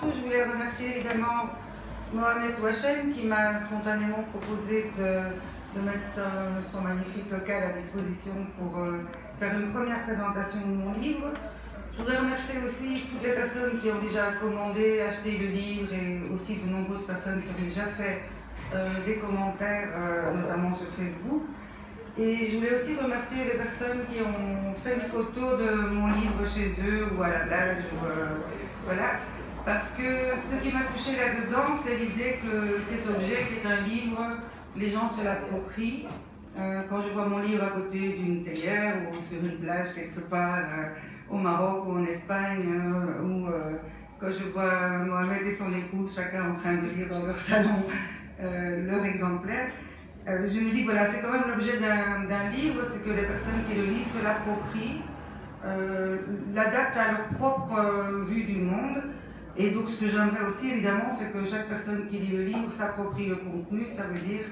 tout, je voulais remercier évidemment Mohamed Ouachen qui m'a spontanément proposé de mettre son magnifique local à disposition pour faire une première présentation de mon livre. Je voudrais remercier aussi toutes les personnes qui ont déjà commandé, acheté le livre et aussi de nombreuses personnes qui ont déjà fait des commentaires, notamment sur Facebook. Et je voulais aussi remercier les personnes qui ont fait une photo de mon livre chez eux ou à la plage, voilà. Parce que ce qui m'a touché là-dedans, c'est l'idée que cet objet qui est un livre, les gens se l'approprient. Quand je vois mon livre à côté d'une théière ou sur une plage quelque part au Maroc ou en Espagne, ou quand je vois Mohamed et son épouse, chacun en train de lire dans leur salon leur exemplaire, je me dis, voilà, c'est quand même l'objet d'un livre, c'est que les personnes qui le lisent se l'approprient, l'adaptent à leur propre vue du monde. Et donc ce que j'aimerais aussi, évidemment, c'est que chaque personne qui lit le livre s'approprie le contenu, ça veut dire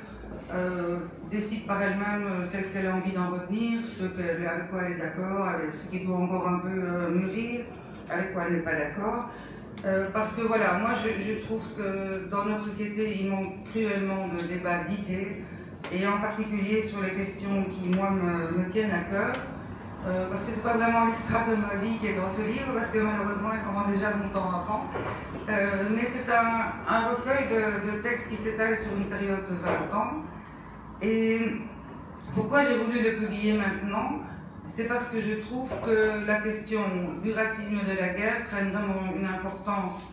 décide par elle-même ce qu'elle a envie d'en retenir, avec quoi elle est d'accord, avec ce qui doit encore un peu mûrir, avec quoi elle n'est pas d'accord. Parce que voilà, moi je trouve que dans notre société, il manque cruellement de débats d'idées, et en particulier sur les questions qui, moi, me tiennent à cœur, parce que c'est pas vraiment l'histoire de ma vie qui est dans ce livre, parce que malheureusement, elle commence déjà longtemps avant, mais c'est un recueil de textes qui s'étale sur une période de 20 ans, et pourquoi j'ai voulu le publier maintenant? C'est parce que je trouve que la question du racisme et de la guerre prenne vraiment une importance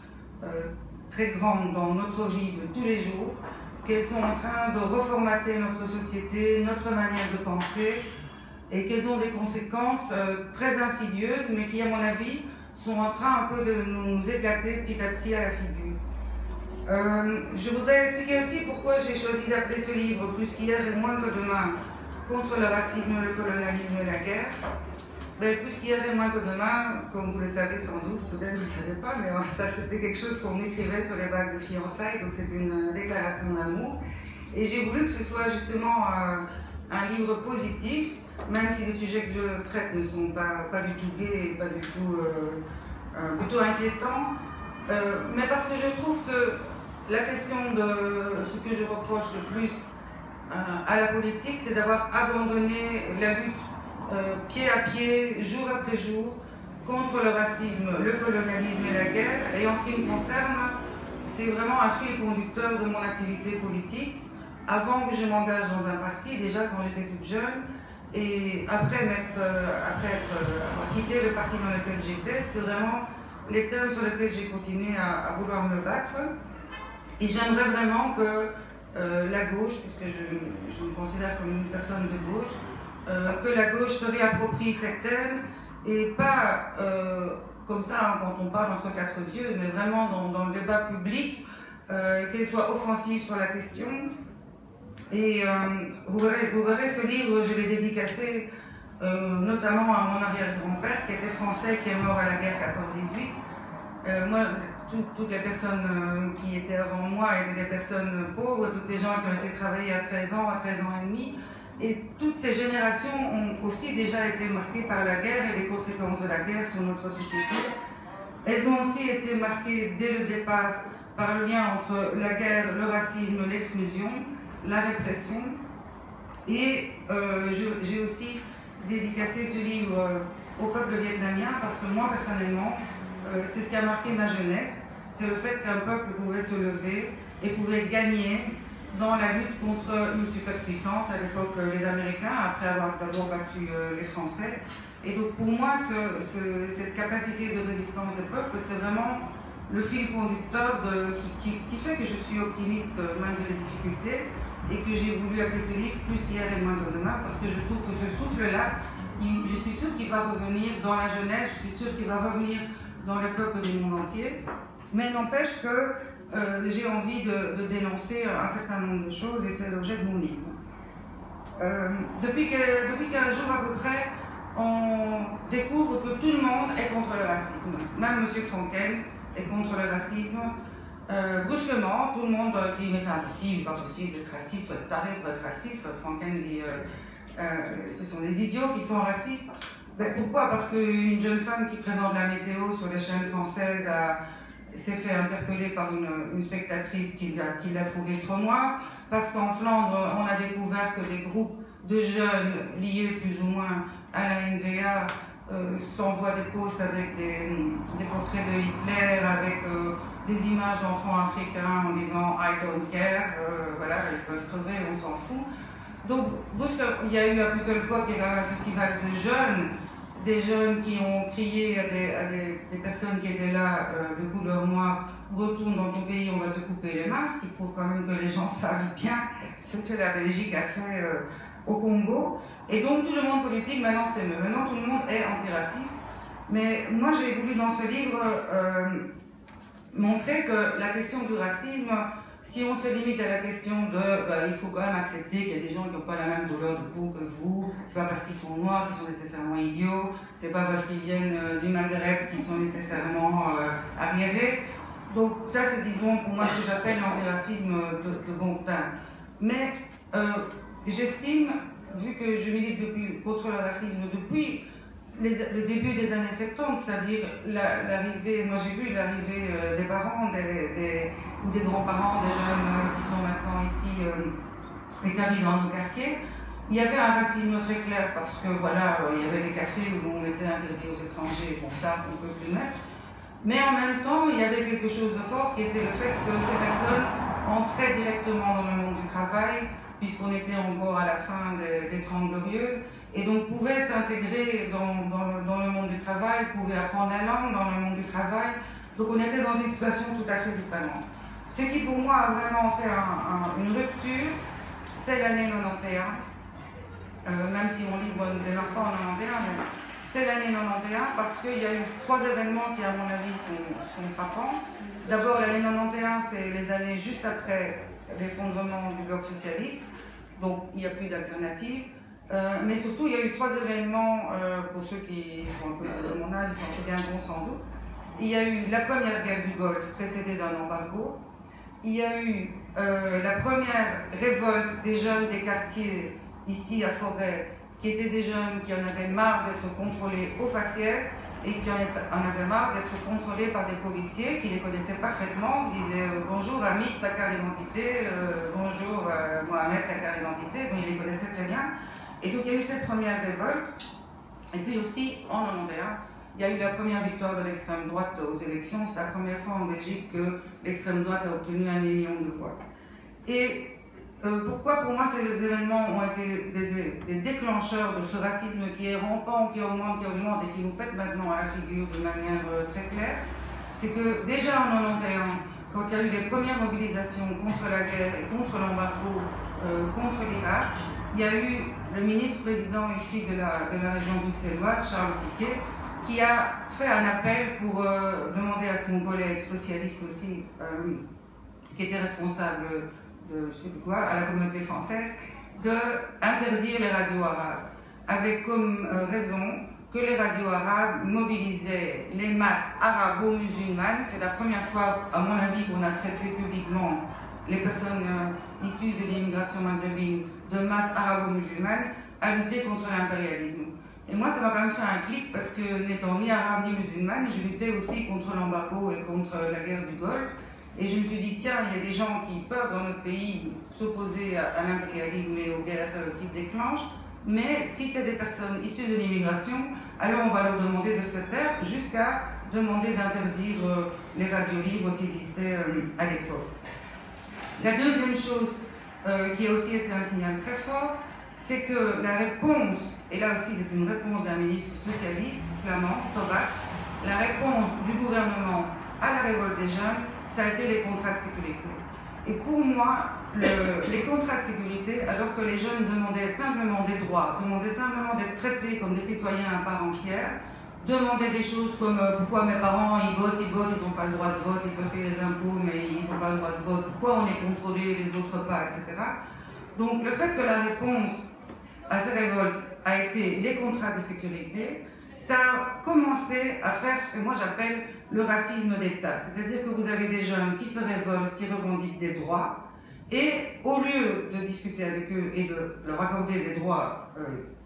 très grande dans notre vie de tous les jours, qu'elles sont en train de reformater notre société, notre manière de penser, et qu'elles ont des conséquences très insidieuses, mais qui, à mon avis, sont en train un peu de nous éclater petit à petit à la figure. Je voudrais expliquer aussi pourquoi j'ai choisi d'appeler ce livre « Plus qu'hier et moins que demain » contre le racisme, le colonialisme et la guerre. Ben, plus qu'hier et moins que demain, comme vous le savez sans doute, peut-être vous ne le savez pas, mais ça c'était quelque chose qu'on écrivait sur les bagues de fiançailles, donc c'était une déclaration d'amour. Et j'ai voulu que ce soit justement un livre positif, même si les sujets que je traite ne sont pas du tout gays et pas du tout plutôt inquiétants, mais parce que je trouve que la question de ce que je reproche le plus à la politique, c'est d'avoir abandonné la lutte pied à pied, jour après jour, contre le racisme, le colonialisme et la guerre. Et en ce qui me concerne, c'est vraiment un fil conducteur de mon activité politique. Avant que je m'engage dans un parti, déjà quand j'étais toute jeune, et après avoir quitté le parti dans lequel j'étais, c'est vraiment les thèmes sur lesquels j'ai continué à vouloir me battre. Et j'aimerais vraiment que la gauche, puisque je me considère comme une personne de gauche, que la gauche se réapproprie ces thèmes, et pas comme ça quand on parle entre quatre yeux, mais vraiment dans le débat public, qu'elle soit offensive sur la question. Et vous verrez ce livre, je l'ai dédicacé notamment à mon arrière-grand-père qui était français, qui est mort à la guerre 14-18. Moi, toutes les personnes qui étaient avant moi étaient des personnes pauvres, toutes les gens qui ont été travaillés à 13 ans, à 13 ans et demi. Et toutes ces générations ont aussi déjà été marquées par la guerre et les conséquences de la guerre sur notre société. Elles ont aussi été marquées dès le départ par le lien entre la guerre, le racisme, l'exclusion, la répression. Et j'ai aussi dédicacé ce livre au peuple vietnamien parce que moi, personnellement, c'est ce qui a marqué ma jeunesse, c'est le fait qu'un peuple pouvait se lever et pouvait gagner dans la lutte contre une superpuissance, à l'époque les Américains, après avoir d'abord battu les Français. Et donc pour moi, cette capacité de résistance des peuples, c'est vraiment le fil conducteur qui fait que je suis optimiste malgré les difficultés, et que j'ai voulu appeler ce livre « Plus qu'hier et moins que demain » parce que je trouve que ce souffle-là, je suis sûre qu'il va revenir dans la jeunesse, je suis sûre qu'il va revenir dans les peuples du monde entier, mais n'empêche que j'ai envie de dénoncer un certain nombre de choses, et c'est l'objet de mon livre. Depuis 15 jours à peu près, on découvre que tout le monde est contre le racisme. Même M. Frankel est contre le racisme. Brusquement, tout le monde dit « mais c'est impossible, pas possible d'être raciste, faut être taré pour être raciste ». Frankel dit « ce sont des idiots qui sont racistes ». Ben, pourquoi? Parce qu'une jeune femme qui présente la météo sur les chaînes françaises s'est fait interpeller par une spectatrice qui l'a trouvé trop noir, parce qu'en Flandre, on a découvert que des groupes de jeunes liés plus ou moins à la NVA s'envoient des posts avec des portraits de Hitler, avec des images d'enfants africains en disant « I don't care », voilà, ils peuvent crever, on s'en fout. Donc, il y a eu à Pukkelpop, qui est un festival de jeunes, des jeunes qui ont crié à des personnes qui étaient là de couleur noire, retourne dans ton pays, on va te couper les masques, qui prouve quand même que les gens savent bien ce que la Belgique a fait au Congo. Et donc tout le monde politique maintenant s'émeut. Maintenant tout le monde est antiraciste. Mais moi j'ai voulu dans ce livre montrer que la question du racisme, si on se limite à la question de il faut quand même accepter qu'il y a des gens qui n'ont pas la même couleur de peau que vous, c'est pas parce qu'ils sont noirs qu'ils sont nécessairement idiots, c'est pas parce qu'ils viennent du Maghreb qu'ils sont nécessairement arriérés. Donc ça c'est, disons, pour moi ce que j'appelle l'antiracisme de bon teint. Mais j'estime, vu que je milite contre le racisme depuis le début des années 70, c'est-à-dire l'arrivée, moi j'ai vu l'arrivée des parents ou des grands-parents des jeunes qui sont maintenant ici établis dans nos quartiers, il y avait un racisme très clair parce que voilà, il y avait des cafés où on était interdit aux étrangers, bon ça on ne peut plus mettre, mais en même temps il y avait quelque chose de fort qui était le fait que ces personnes entraient directement dans le monde du travail, puisqu'on était encore à la fin des 30 Glorieuses, et donc pouvaient s'intégrer dans le monde du travail, pouvaient apprendre la langue dans le monde du travail. Donc on était dans une situation tout à fait différente. Ce qui pour moi a vraiment fait une rupture, c'est l'année 91, même si mon livre ne démarre pas en 91, mais c'est l'année 91 parce qu'il y a eu 3 événements qui à mon avis sont frappants. D'abord l'année 91, c'est les années juste après l'effondrement du bloc socialiste, donc il n'y a plus d'alternative. Mais surtout, il y a eu 3 événements, pour ceux qui sont un peu de mon âge, ils s'en souviendront sans doute. Il y a eu la première guerre du Golfe, précédée d'un embargo. Il y a eu la première révolte des jeunes des quartiers, ici à Forêt, qui étaient des jeunes qui en avaient marre d'être contrôlés au faciès et qui en avaient marre d'être contrôlés par des policiers qui les connaissaient parfaitement, qui disaient « Bonjour Hamid, ta carte d'identité, bonjour Mohamed, ta carte d'identité », ils les connaissaient très bien. Et donc il y a eu cette première révolte, et puis aussi en 91, il y a eu la première victoire de l'extrême droite aux élections. C'est la première fois en Belgique que l'extrême droite a obtenu 1 million de voix. Et pourquoi pour moi ces événements ont été des déclencheurs de ce racisme qui est rampant, qui augmente et qui nous pète maintenant à la figure de manière très claire, c'est que déjà en 91, quand il y a eu les premières mobilisations contre la guerre et contre l'embargo, contre l'Irak, il y a eu le ministre-président ici de la région bruxelloise, Charles Piquet, qui a fait un appel pour demander à son collègue socialiste aussi, qui était responsable de je sais plus quoi, à la communauté française, d'interdire les radios arabes, avec comme raison que les radios arabes mobilisaient les masses arabo-musulmanes. C'est la première fois, à mon avis, qu'on a traité publiquement les personnes issues de l'immigration maghrébine de masse arabo-musulmane à lutter contre l'impérialisme. Et moi, ça m'a quand même fait un clic parce que, n'étant ni arabe ni musulmane, je luttais aussi contre l'embargo et contre la guerre du Golfe. Et je me suis dit, tiens, il y a des gens qui peuvent dans notre pays s'opposer à l'impérialisme et aux guerres qu'il déclenche, mais si c'est des personnes issues de l'immigration, alors on va leur demander de se taire jusqu'à demander d'interdire les radios libres qui existaient à l'époque. La deuxième chose qui a aussi été un signal très fort, c'est que la réponse, et là aussi c'est une réponse d'un ministre socialiste, flamand, Tobac, la réponse du gouvernement à la révolte des jeunes, ça a été les contrats de sécurité. Et pour moi, les contrats de sécurité, alors que les jeunes demandaient simplement des droits, demandaient simplement d'être traités comme des citoyens à part entière, demandaient des choses comme pourquoi mes parents ils bossent, ils n'ont pas le droit de vote, ils peuvent payer les impôts mais ils n'ont pas le droit de vote, pourquoi on est contrôlé, les autres pas, etc. Donc le fait que la réponse à ces révoltes a été les contrats de sécurité, ça a commencé à faire ce que moi j'appelle le racisme d'État. C'est-à-dire que vous avez des jeunes qui se révoltent, qui revendiquent des droits, et au lieu de discuter avec eux et de leur accorder des droits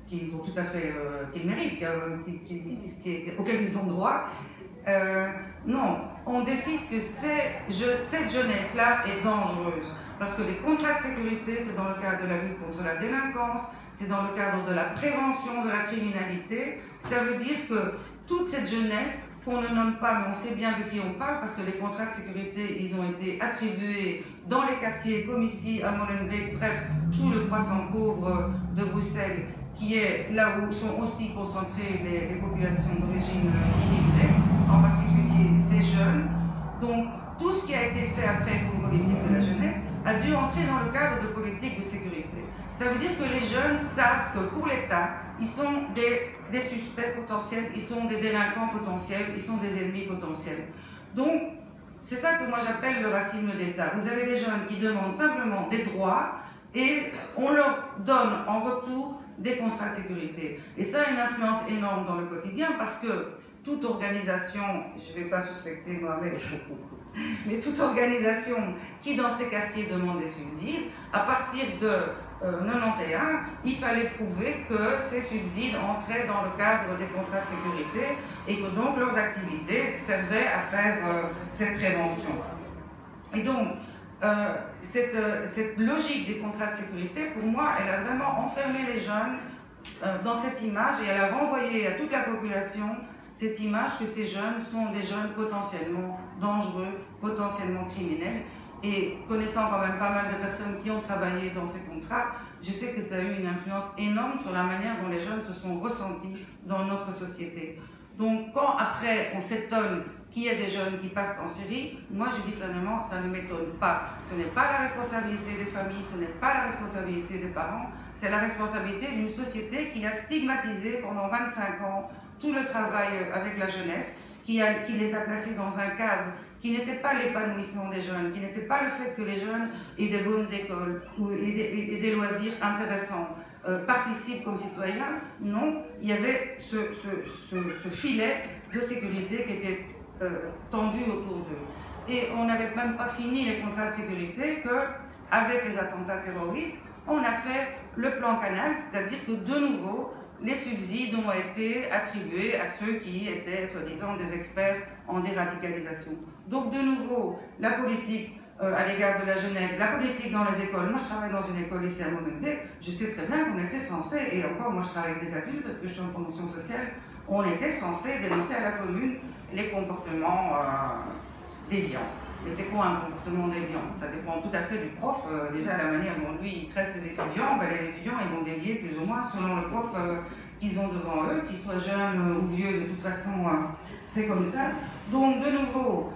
qu'ils ont tout à fait, qu'ils méritent, auxquels ils ont droit. Non, on décide que cette jeunesse-là est dangereuse. Parce que les contrats de sécurité, c'est dans le cadre de la lutte contre la délinquance, c'est dans le cadre de la prévention de la criminalité. Ça veut dire que toute cette jeunesse, qu'on ne nomme pas, mais on sait bien de qui on parle, parce que les contrats de sécurité, ils ont été attribués dans les quartiers comme ici à Molenbeek, bref, tout le croissant pauvre de Bruxelles, qui est là où sont aussi concentrées les populations d'origine immigrée, en particulier ces jeunes. Donc, tout ce qui a été fait après comme politique de la jeunesse a dû entrer dans le cadre de politique de sécurité. Ça veut dire que les jeunes savent que pour l'État, ils sont des suspects potentiels, ils sont des délinquants potentiels, ils sont des ennemis potentiels. Donc, c'est ça que moi j'appelle le racisme d'État. Vous avez des jeunes qui demandent simplement des droits et on leur donne en retour des contrats de sécurité. Et ça a une influence énorme dans le quotidien parce que toute organisation, je ne vais pas suspecter Mohamed, mais toute organisation qui dans ces quartiers demande des subsides, à partir de 91, il fallait prouver que ces subsides entraient dans le cadre des contrats de sécurité et que donc leurs activités servaient à faire cette prévention. Et donc, cette logique des contrats de sécurité, pour moi, elle a vraiment enfermé les jeunes dans cette image et elle a renvoyé à toute la population cette image que ces jeunes sont des jeunes potentiellement dangereux, potentiellement criminels. Et connaissant quand même pas mal de personnes qui ont travaillé dans ces contrats, je sais que ça a eu une influence énorme sur la manière dont les jeunes se sont ressentis dans notre société. Donc quand après on s'étonne qu'il y ait des jeunes qui partent en Syrie, moi je dis seulement, ça ne m'étonne pas. Ce n'est pas la responsabilité des familles, ce n'est pas la responsabilité des parents, c'est la responsabilité d'une société qui a stigmatisé pendant 25 ans tout le travail avec la jeunesse, qui les a placés dans un cadre qui n'était pas l'épanouissement des jeunes, qui n'était pas le fait que les jeunes aient des bonnes écoles et des loisirs intéressants, participent comme citoyens. Non, il y avait ce filet de sécurité qui était tendu autour d'eux. Et on n'avait même pas fini les contrats de sécurité qu'avec les attentats terroristes, on a fait le plan Canal, c'est-à-dire que de nouveau, les subsides ont été attribués à ceux qui étaient, soi-disant, des experts en déradicalisation. Donc, de nouveau, la politique à l'égard de la jeunesse, la politique dans les écoles. Moi, je travaille dans une école ici à Molenbeek, je sais très bien qu'on était censé, et encore, moi, je travaille avec des adultes parce que je suis en promotion sociale, on était censé dénoncer à la commune les comportements déviants. Mais c'est quoi un comportement déviant? Ça dépend tout à fait du prof. Déjà, la manière dont lui il traite ses étudiants, ben, les étudiants ils vont dévier plus ou moins selon le prof qu'ils ont devant eux, qu'ils soient jeunes ou vieux, de toute façon, c'est comme ça. Donc, de nouveau,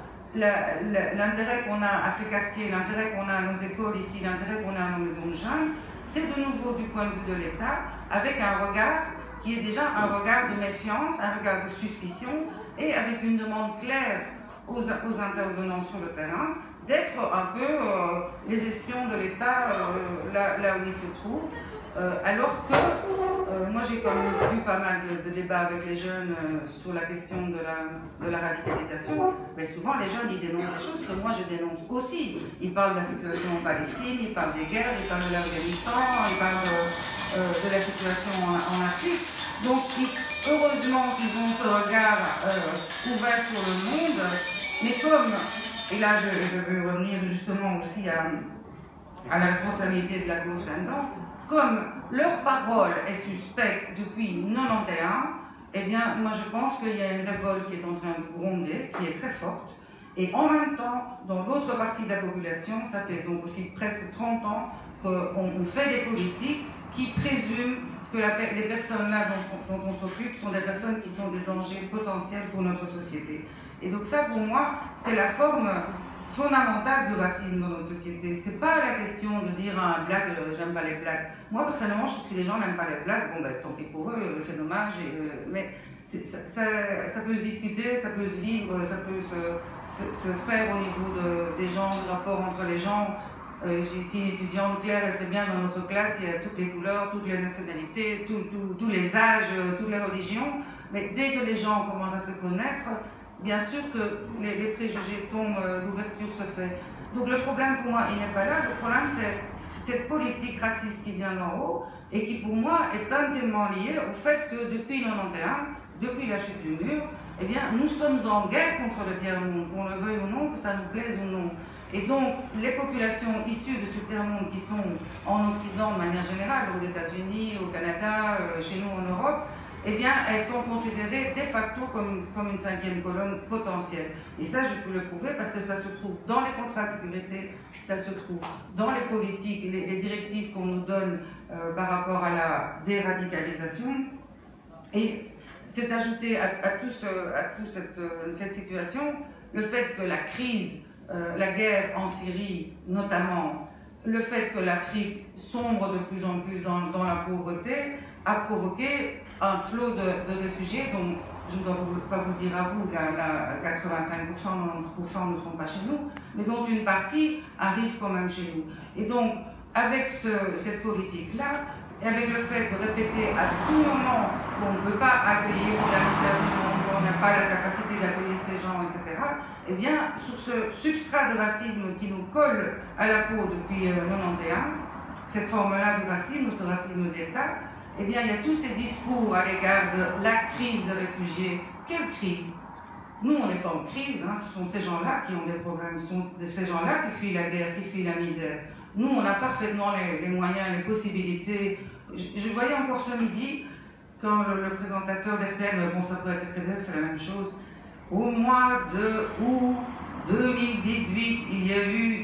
l'intérêt qu'on a à ces quartiers, l'intérêt qu'on a à nos écoles ici, l'intérêt qu'on a à nos maisons de jeunes, c'est de nouveau du point de vue de l'État, avec un regard qui est déjà un regard de méfiance, un regard de suspicion, et avec une demande claire aux intervenants sur le terrain, d'être un peu les espions de l'État là où ils se trouvent, alors que moi j'ai quand même vu pas mal de débats avec les jeunes sur la question de la radicalisation, mais souvent les jeunes ils dénoncent des choses que moi je dénonce aussi. Ils parlent de la situation en Palestine, ils parlent des guerres, ils parlent de l'Afghanistan, ils parlent de la situation en Afrique. Donc heureusement qu'ils ont ce regard ouvert sur le monde. Mais comme, et là je veux revenir justement aussi à la responsabilité de la gauche là-dedans, comme leur parole est suspecte depuis 91, eh bien moi je pense qu'il y a une révolte qui est en train de gronder, qui est très forte, et en même temps, dans l'autre partie de la population, ça fait donc aussi presque 30 ans qu'on fait des politiques qui présument que les personnes là dont on s'occupe sont des personnes qui sont des dangers potentiels pour notre société. Et donc ça, pour moi, c'est la forme fondamentale du racisme dans notre société. C'est pas la question de dire à un blague, j'aime pas les blagues. Moi, personnellement, je trouve que si les gens n'aiment pas les blagues, bon ben tant pis pour eux, c'est dommage. Mais ça peut se discuter, ça peut se vivre, ça peut se faire au niveau des gens, du rapport entre les gens. J'ai ici une étudiante, Claire, elle sait bien, dans notre classe, il y a toutes les couleurs, toutes les nationalités, tous les âges, toutes les religions. Mais dès que les gens commencent à se connaître, bien sûr que les préjugés tombent, l'ouverture se fait. Donc le problème pour moi, il n'est pas là. Le problème, c'est cette politique raciste qui vient d'en haut, et qui pour moi est intimement lié au fait que depuis 1991, depuis la chute du mur, eh bien, nous sommes en guerre contre le tiers-monde, qu'on le veuille ou non, que ça nous plaise ou non. Et donc, les populations issues de ce tiers-monde qui sont en Occident de manière générale, aux États-Unis, au Canada, chez nous en Europe, eh bien, elles sont considérées de facto comme une cinquième colonne potentielle. Et ça, je peux le prouver parce que ça se trouve dans les contrats de sécurité, ça se trouve dans les politiques et les directives qu'on nous donne par rapport à la déradicalisation. Et c'est ajouté à toute cette situation le fait que la crise, la guerre en Syrie notamment, le fait que l'Afrique sombre de plus en plus dans la pauvreté, a provoqué un flot de réfugiés dont je ne dois pas vous dire à vous, 85%, 90% ne sont pas chez nous, mais dont une partie arrive quand même chez nous. Et donc, avec cette politique-là, et avec le fait de répéter à tout moment qu'on ne peut pas accueillir la misère du monde, qu'on n'a pas la capacité d'accueillir ces gens, etc., eh bien, sur ce substrat de racisme qui nous colle à la peau depuis 1991, cette forme-là du racisme, ce racisme d'État, eh bien, il y a tous ces discours à l'égard de la crise des réfugiés. Quelle crise? Nous, on n'est pas en crise, hein. Ce sont ces gens-là qui ont des problèmes, ce sont ces gens-là qui fuient la guerre, qui fuient la misère. Nous, on a parfaitement les moyens, les possibilités. Je voyais encore ce midi, quand le présentateur d'RTL, bon, ça peut être RTL, c'est la même chose, au mois de août 2018, il y a eu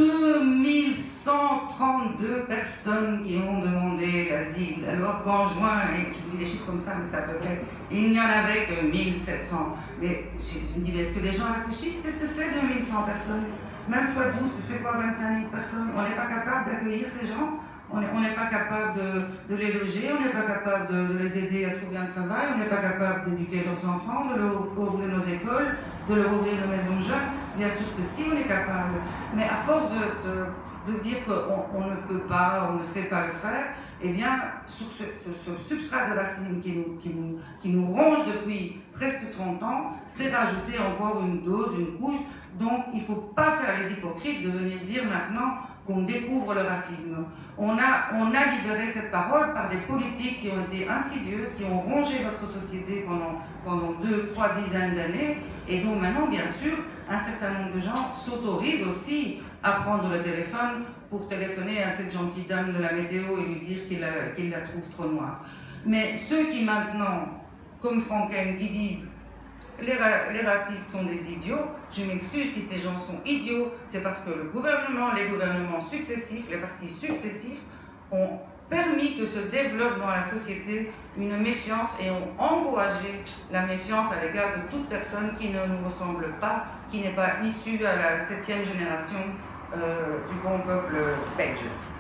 2132 personnes qui ont demandé l'asile. Alors qu'en juin, et je vous dis des chiffres comme ça, mais ça peut être, il n'y en avait que 1700. Mais je me dis, est-ce que les gens réfléchissent? Qu'est-ce que c'est 2100 personnes? Même fois 12, ça fait quoi, 25 000 personnes? On n'est pas capable d'accueillir ces gens? On n'est pas capable de les loger, on n'est pas capable de les aider à trouver un travail, on n'est pas capable d'éduquer leurs enfants, de leur ouvrir nos écoles, de leur ouvrir nos maisons de jeunes. Bien sûr que si, on est capable. Mais à force de dire qu'on ne peut pas, on ne sait pas le faire, eh bien, sur ce substrat de racisme qui nous ronge depuis presque 30 ans, c'est rajouter encore une dose, une couche. Donc, il ne faut pas faire les hypocrites de venir dire maintenant qu'on découvre le racisme. On a libéré cette parole par des politiques qui ont été insidieuses, qui ont rongé notre société pendant 2-3 dizaines d'années, et donc maintenant, bien sûr, un certain nombre de gens s'autorisent aussi à prendre le téléphone pour téléphoner à cette gentille dame de la météo et lui dire qu'il la trouve trop noire. Mais ceux qui maintenant, comme Franken, qui disent les racistes sont des idiots, je m'excuse si ces gens sont idiots, c'est parce que les gouvernements successifs, les partis successifs ont permis que se développe dans la société une méfiance et ont encouragé la méfiance à l'égard de toute personne qui ne nous ressemble pas, qui n'est pas issue à la 7e génération du bon peuple belge.